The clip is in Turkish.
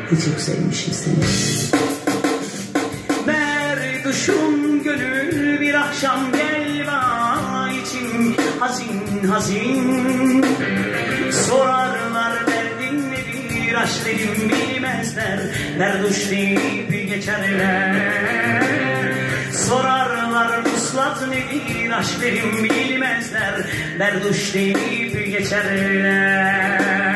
Ne çok sevmişim seni. Berduşum gönül bir akşam gel bana, içim hazin hazin. Sorarlar derdin nedir, aşk dedim bilmezler, berduş deyip geçerler. Sorarlar vuslat nedir, aşk dedim bilmezler, berduş deyip geçerler.